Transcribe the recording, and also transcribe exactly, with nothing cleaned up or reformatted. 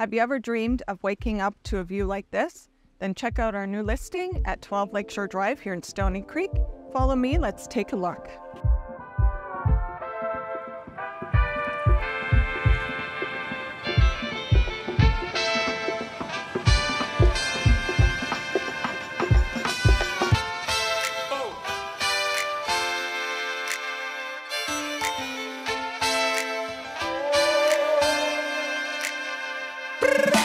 Have you ever dreamed of waking up to a view like this? Then check out our new listing at twelve Lakeshore Drive here in Stoney Creek. Follow me, let's take a look. Brrr.